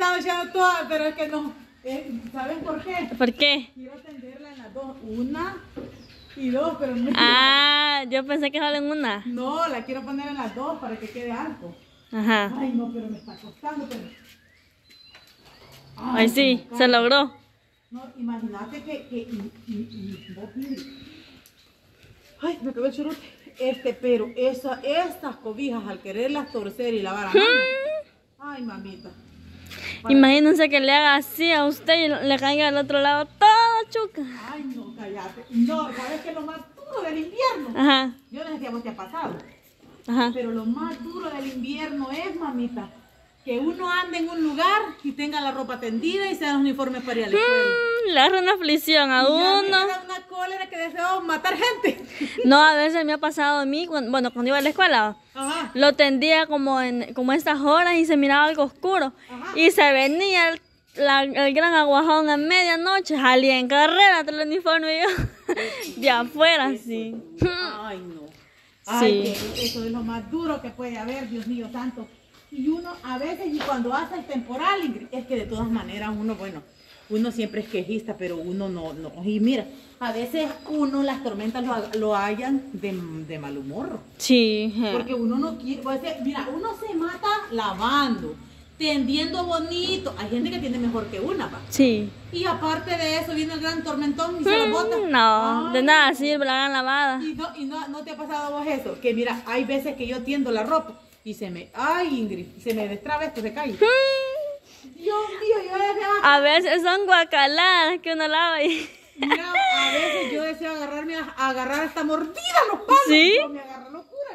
estaba echando todas, pero es que no. ¿Saben por qué? ¿Por qué? Quiero tenderla en las dos. Una y dos, pero no. Ah, yo pensé que solo en una. No, la quiero poner en las dos para que quede alto. Ajá. Ay, no, pero me está costando. Pero... Ay, sí, se logró. No, imagínate vos, mire. Ay, me quedó el churute. Pero estas cobijas al quererlas torcer y lavar a mano. Ay, mamita. Imagínense que le haga así a usted y le caiga al otro lado todo chuca. Ay, no, cállate. No, ¿sabes qué es lo más duro del invierno? Ajá. Yo no sé si a vos te ha pasado. Ajá. Pero lo más duro del invierno es, mamita, que uno ande en un lugar y tenga la ropa tendida y sean los uniformes para ir a la escuela. Le agarra una aflicción a Y uno. me da una cólera que deseo matar gente. No, a veces me ha pasado a mí, cuando iba a la escuela, Ajá. lo tendía como estas horas y se miraba algo oscuro. Ajá. Y se venía el gran aguajón a medianoche, salía en carrera tras el uniforme y yo de afuera, sí. Ay, no. Sí. Ay, que eso es lo más duro que puede haber, Dios mío santo. Y uno a veces, y cuando hace el temporal, Ingrid, es que de todas maneras uno, bueno, uno siempre es quejista, pero uno no. Y mira, a veces uno las tormentas lo hallan de mal humor. Sí. Porque uno no quiere, mira, uno se mata lavando, tendiendo bonito. Hay gente que tiene mejor que una, pa. Sí. Y aparte de eso viene el gran tormentón y se lo bota. No, Ay, de nada sirve la gran lavada. no te ha pasado a vos eso, que mira, hay veces que yo tiendo la ropa y ay, Ingrid, se me destraba esto, se cae. Dios mío, yo deseo... A veces son guacaladas que uno lava y... Mira, a veces yo deseo agarrar esta mordida los palos. ¿Sí? No, me agarra locura.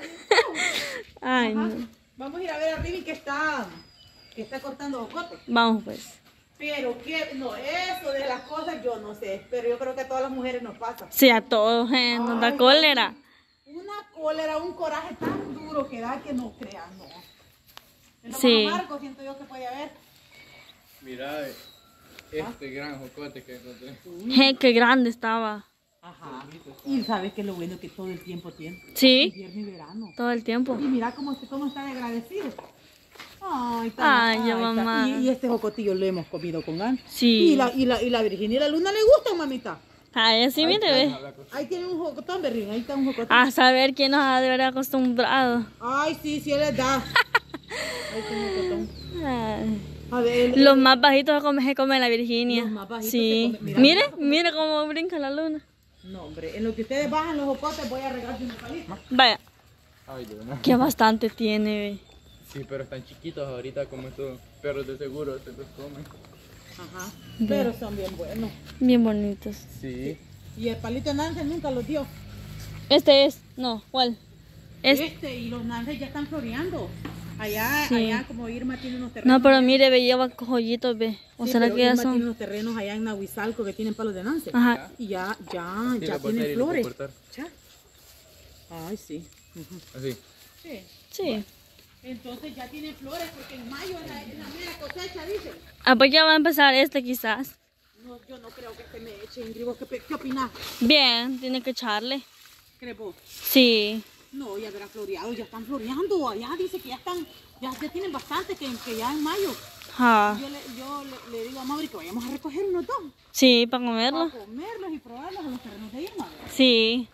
Ay, Ajá. no. Vamos a ir a ver a Rivi que está cortando jocote. Vamos pues. Pero no, eso de las cosas yo no sé, pero yo creo que a todas las mujeres nos pasa. Sí, a todos, nos da Ay, cólera. Una cólera, un coraje tan duro que da que no crean, no. Es lo Sí. más amargo, siento yo que puede haber. Mira, este gran jocote que encontré. Qué grande estaba. Ajá. Y sabes que es lo bueno que todo el tiempo tiene. Sí, Invierno y verano. todo el tiempo. Y mira cómo está de agradecido. Ay, Yo, mamá. Y este jocotillo lo hemos comido con ganas. Sí. Y la Virginia y la Luna le gustan, mamita. Ay, así mire, ve. Ahí tiene un jocotón, Berrín. Ahí está un jocotón. A saber quién nos ha de haber acostumbrado. Ay, sí, él les da. Ahí está un jocotón. Ay. A ver, Los más bajitos se come la Virginia. Los más bajitos Sí. se comen. Mira. Mire cómo brinca la luna. No, hombre, en lo que ustedes bajan los jocotes voy a regarse una palita. Vaya, Ay, de verdad. que bastante tiene, ve. Sí, pero están chiquitos ahorita como estos perros de seguro se los comen. Ajá. Pero son bien buenos. Bien bonitos. Sí. Y el palito de Nance nunca los dio. Este es, no, ¿cuál? Y los Nances ya están floreando. Allá, Sí. allá como Irma tiene unos terrenos. No, pero mire, ve, lleva joyitos, ve. ¿O Sí, será pero que ya Irma tiene son? unos terrenos allá en Nahuizalco que tienen palos de Nance. Ajá. Y ya Sí, tienen lo puedo hacer y flores. lo puedo cortar. Ya. Ay, sí. Ujú. Así. Sí. Sí. Entonces ya tienen flores porque en mayo es la mera cosecha, dicen. Ah, pues ya va a empezar este quizás. No, yo no creo que se me eche, Ingrid. ¿Vos ¿Qué opinás? Bien, tiene que echarle. ¿Crees vos? Sí. No, ya habrá floreado, ya están floreando. Allá dice que ya están, ya tienen bastante, que ya en mayo. Ajá. Yo le digo a Mauri que vayamos a recoger unos dos. Sí, para comerlo. Para comerlos y probarlos en los terrenos de Irma. ¿Verdad? Sí.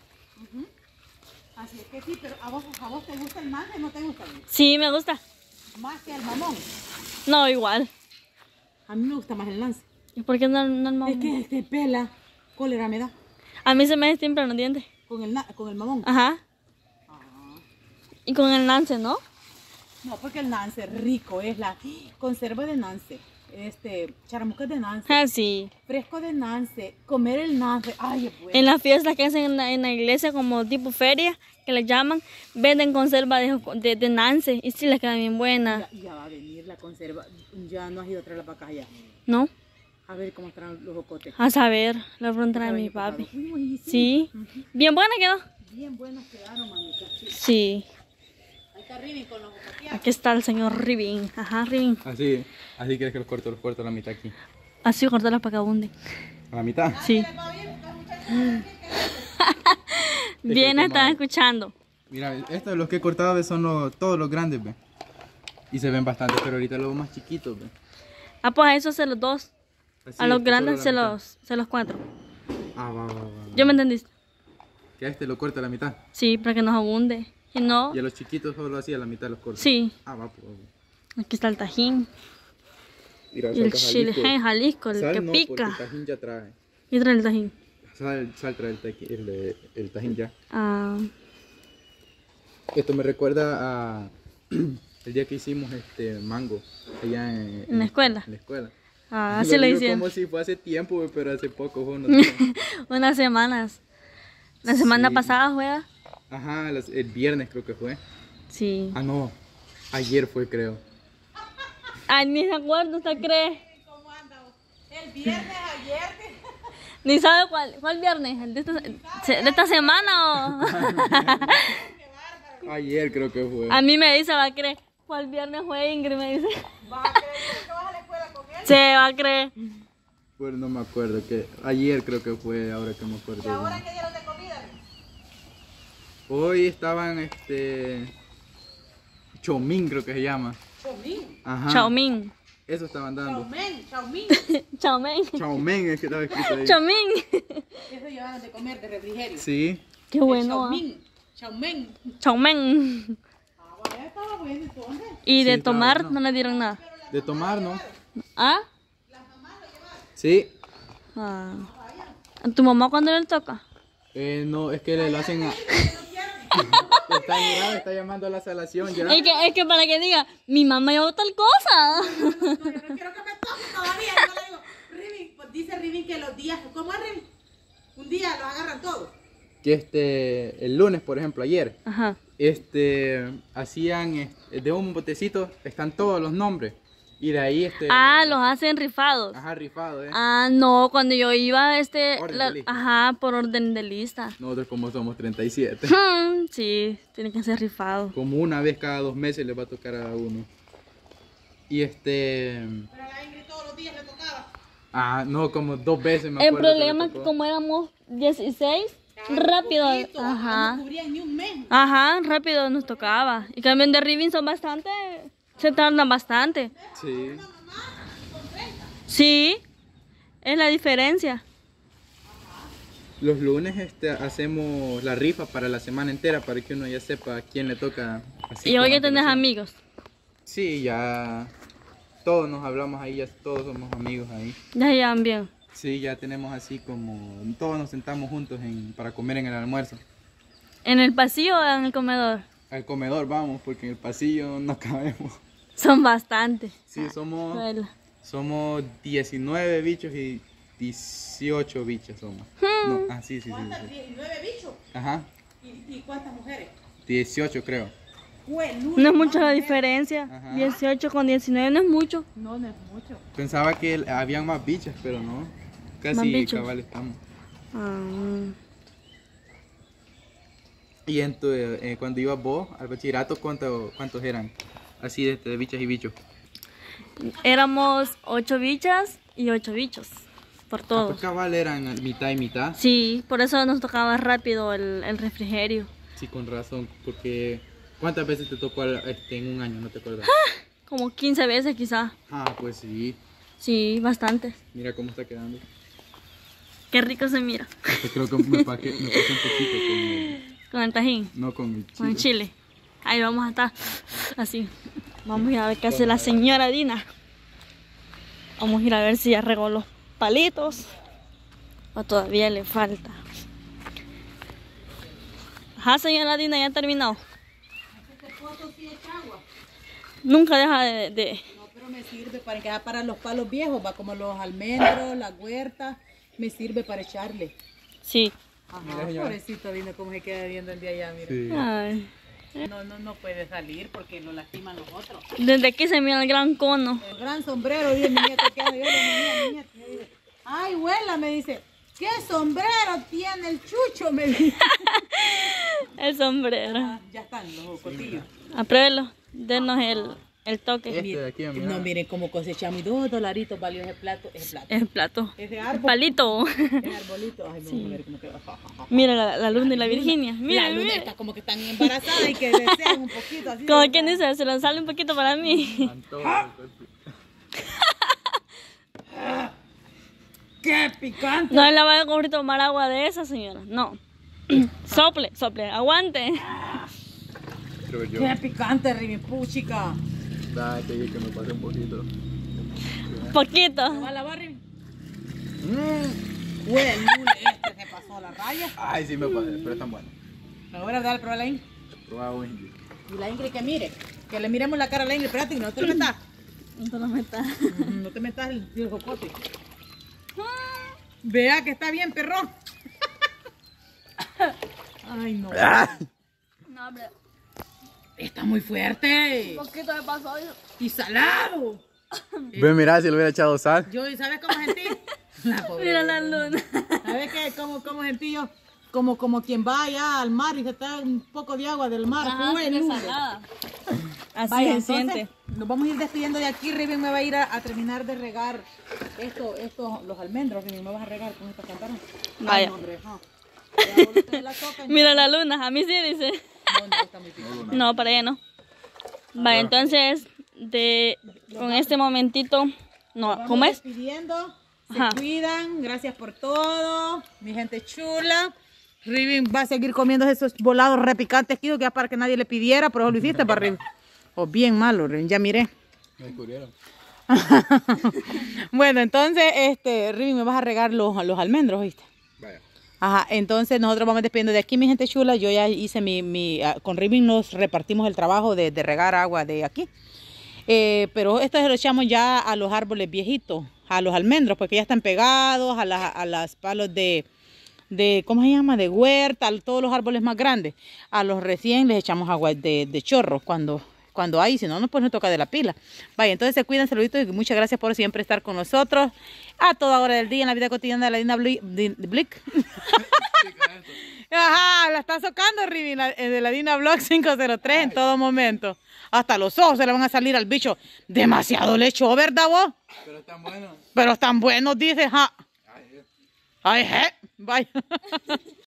Así es que sí, pero ¿a vos te gusta el mango o no te gusta? Sí, me gusta. Más que el mamón. No, igual. A mí me gusta más el lance. ¿Y por qué no el mamón? Es que este pela, cólera me da. A mí se me destiemplan los dientes. Con el mamón. Ajá. Y con el Nance, ¿no? No, porque el Nance es rico, es la conserva de Nance, charamuscas de Nance, Ah, sí. fresco de Nance, comer el Nance, ay, es bueno. En las fiestas que hacen en la iglesia, como tipo feria, que le llaman, venden conserva de Nance. Y sí, les queda bien buena. Ya va a venir la conserva, ya no has ido a traer las vacas allá. ¿No? A ver cómo estarán los jocotes. A saber, la preguntan a mi papi. Uy, buenísimo. Sí. Bien buena quedó. Bien buenas quedaron, mamita. Sí. Sí. Ahí está Rivi con los jocoteados. Aquí está el señor Ribín. Ajá, Ribín. Así quieres que los corto a la mitad aquí. Así cortarlas para que abunden. ¿A la mitad? Sí. Bien, como- están escuchando. Mira, estos los que he cortado son todos los grandes, ve. Y se ven bastante, pero ahorita los más chiquitos, ve. Ah, pues a eso se los 2. Así, A los grandes solo la mitad. se los 4. Ah, va. ¿Yo me entendiste? Que a este lo corta a la mitad. Sí, para que nos abunde. Si no, Y a los chiquitos solo así a la mitad los corta. sí. Ah, va, pues. Aquí está el tajín. Mira, Y el salta chile Jalisco. en Jalisco, el Sal que no, pica. porque el tajín ya trae. Y trae el tajín. Sal trae el tajín ya. Ah, Esto me recuerda a el día que hicimos mango allá ¿en la escuela? En la escuela. Ah, así lo digo hicieron. como si fue hace tiempo, güey, pero hace poco fue unos días. Unas semanas. La semana Sí. pasada juega. Ajá, el viernes creo que fue. Sí. Ah, no. Ayer fue, creo. Ay, ni se acuerda, ¿usted cree? ¿Cómo anda? El viernes, ayer. Ni sabe cuál viernes. ¿El de esta semana o...? Ayer creo que fue. A mí me dice, va a creer. ¿Cuál viernes fue Ingrid? Me dice. ¿Vas a creer que vas a la escuela con él? Se va a creer. Pues no me acuerdo. Ayer creo que fue, ahora que me acuerdo. ¿Y ahora qué dieron de comida? Hoy estaban, Chomín creo que se llama. Chomín. Ajá. Chaomín. Eso estaban dando. Chaumín. Chaomín. Chaomén es que estaba escrito ahí. Chaomín. Eso llevaron de comer, de refrigerio. Sí. Qué bueno. ¿Ah? Chaumín. Chaomín. Ah, vaya, estaba bueno entonces. Y de Sí, estaba tomar bueno. no le dieron nada. De tomar, ¿no? ¿Ah? Sí. Ah. ¿A tu mamá cuándo le toca? No, es que le lo hacen a... está llamando a la salación ya. Es que para que diga, mi mamá llevó tal cosa. No, yo no quiero que me toque todavía. Yo le digo, Rivin, pues dice Rivin que los días, ¿cómo es Rivin? Un día los agarran todos. Que el lunes, por ejemplo, ayer, Ajá. hacían de un botecito, están todos los nombres. Y de ahí Ah, los hacen rifados. Ajá, rifado, Ah, no, cuando yo iba, Orden de lista. ajá, por orden de lista. Nosotros como somos 37. Sí, tiene que ser rifado. Como una vez cada 2 meses les va a tocar a uno. Y Pero a la Ingrid todos los días le tocaba. Ah, no, como 2 veces me El acuerdo. problema es que como éramos 16, rápido, Poquito, ajá. No cubrían ni un mes. Ajá, rápido nos tocaba. Y también de Ribbon son bastante, se tardan bastante. Sí. Sí, es la diferencia. Los lunes hacemos la rifa para la semana entera para que uno ya sepa a quién le toca. Así Y hoy con ya tenés antelación. amigos. Sí, ya todos nos hablamos ahí, ya todos somos amigos ahí. Ya se llevan bien. Sí, ya tenemos así como todos nos sentamos juntos para comer en el almuerzo. ¿En el pasillo o en el comedor? Al comedor vamos porque en el pasillo no cabemos. Son bastantes. Sí, somos Suela. 19 bichos y 18 bichas somos. No, sí. ¿Cuántas? 19 bichos. Ajá, ¿Y cuántas mujeres? 18 creo. No es mucho la diferencia. Ajá. 18 con 19 no es mucho. No, no es mucho. Pensaba que habían más bichas, pero no. Más Casi bichos. cabal estamos. Ah, Y cuando ibas vos al bachillerato, ¿cuántos eran? Así de bichas y bichos. éramos 8 bichas y 8 bichos. Por Ah, todos. pues cabal eran mitad y mitad. Sí, por eso nos tocaba rápido el refrigerio. Sí, con razón, porque ¿cuántas veces te tocó en un año? ¿No te acuerdas? Como 15 veces quizá. Ah, pues sí. Sí, bastante. Mira cómo está quedando. Qué rico se mira. Pues creo que me pasé un poquito Con el tajín, no con el chile. con el chile. Ahí vamos a estar así. Vamos a ir a ver qué hace la señora Dina. Vamos a ir a ver si ya regó los palitos o todavía le falta. Ajá, señora Dina, ya terminó. Este pozo sí echa agua. Nunca deja de... No, pero me sirve para los palos viejos, va como los almendros, las huertas, me sirve para echarle. Sí. Ajá, Mira, señora. pobrecito, dime cómo se queda viendo el de allá, mira. Sí. Ay. No puede salir porque lo lastiman los otros. Desde aquí se mira el gran cono. El gran sombrero, dice mi nieto, que ando yo, mi nieto, me dice, ay, abuela, me dice, ¿qué sombrero tiene el chucho? Me dice. El sombrero. Ah, ya están los cotillos. Apruébelo. Denos el toque. Este de aquí, mira. No, miren cómo cosechamos y $2 valió ese plato, El plato. ese El árbol, palito. ese arbolito. Ay, vamos a ver cómo queda. Mira la luna y la Virginia. La Mira, luna mira. está como que están embarazadas y que desean un poquito así. Como quien dice, se lo sale un poquito para mí. Antojo. ¡Qué picante! No le vaya a ocurrir tomar agua de esa, señora. No. Sople, sople, aguante. Creo yo. ¡Qué picante, Rivi! ¡Puchica! Dale, que me pase un poquito. Poquito. ¿Va a lavar, Rivi? Huele el lule este, se pasó la raya. Ay, sí me pasé, pero están buenos. Ahora dale, prueba la Ingrid. Probá un Ingrid. Y la Ingrid que mire. Que le miremos la cara a la Ingrid. Espérate, que no te lo metas. No te lo metas. No te metas el jocote. Vea que está bien, perrón. Ay, no. No, hombre. Está muy fuerte. Poquito me pasó. Y salado. Ve, mira, si le hubiera echado sal. Yo, ¿sabes cómo sentí? La pobre. Mira la luna. ¿Sabes qué? ¿Cómo sentí yo? Como quien va allá al mar y se está un poco de agua del mar. Ajá, Uy, qué nube. salada. Así Vaya, se entonces, siente. nos vamos a ir despidiendo de aquí. Riven me va a ir a terminar de regar los almendros. Riven, me vas a regar con esta cantana. Vaya. Ay, no, hombre, ajá. Ya, vos ustedes la tocan. Mira la luna, a mí sí dice. No, está muy picante. No, para ella no. Vaya, entonces, con este momentito, no, Vamos ¿cómo es? despidiendo. Se Ajá. cuidan. Gracias por todo. Mi gente chula. Riven va a seguir comiendo esos volados repicantes que ya para que nadie le pidiera, pero eso lo hiciste para Riven. Oh, bien malo, Riven, ya miré. Me descubrieron. Bueno, entonces, Riven, me vas a regar los almendros, ¿viste? Vaya. Ajá, entonces nosotros vamos despidiendo de aquí, mi gente chula. Yo ya hice con Riven nos repartimos el trabajo de regar agua de aquí. Pero esto se lo echamos ya a los árboles viejitos, a los almendros, porque ya están pegados, a las palos de ¿cómo se llama? De huerta, a todos los árboles más grandes. A los recién les echamos agua de chorro cuando hay, si no, pues nos toca de la pila. Vaya, entonces se cuidan, saluditos y muchas gracias por siempre estar con nosotros a toda hora del día en la vida cotidiana de la Dina Blick. Ajá, la está socando Rivi, de la Dina Blog 503 en todo momento. Hasta los ojos se le van a salir al bicho. Demasiado le echó, ¿verdad vos? Pero están buenos. Pero están buenos, dice, ja. Ay, je. Vaya.